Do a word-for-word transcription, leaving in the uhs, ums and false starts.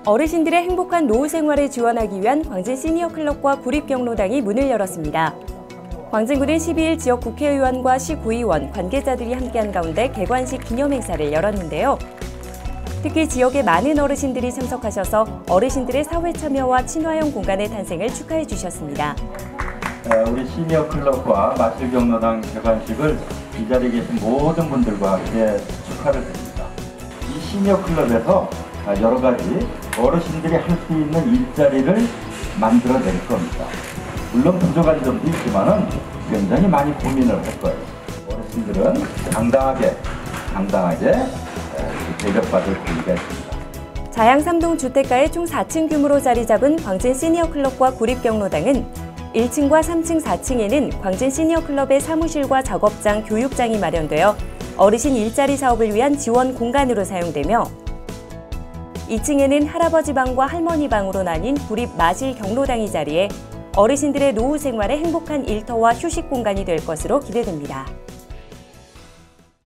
어르신들의 행복한 노후 생활을 지원하기 위한 광진 시니어클럽과 구립경로당이 문을 열었습니다. 광진구는 십이 일 지역 국회의원과 시구의원, 관계자들이 함께한 가운데 개관식 기념행사를 열었는데요. 특히 지역의 많은 어르신들이 참석하셔서 어르신들의 사회 참여와 친화형 공간의 탄생을 축하해 주셨습니다. 우리 시니어클럽과 마실경로당 개관식을 이 자리에 계신 모든 분들과 함께 축하를 드립니다. 이 시니어클럽에서 여러 가지 어르신들이 할 수 있는 일자리를 만들어낼 겁니다. 물론 부족한 점도 있지만은 굉장히 많이 고민을 할 거예요. 어르신들은 당당하게, 당당하게 대접받을 권리가 있습니다. 자양 삼 동 주택가에 총 사 층 규모로 자리 잡은 광진 시니어클럽과 구립경로당은 일 층과 삼 층, 사 층에는 광진 시니어클럽의 사무실과 작업장, 교육장이 마련되어 어르신 일자리 사업을 위한 지원 공간으로 사용되며 이 층에는 할아버지 방과 할머니 방으로 나뉜 구립 마실 경로당이 자리해 어르신들의 노후 생활에 행복한 일터와 휴식 공간이 될 것으로 기대됩니다.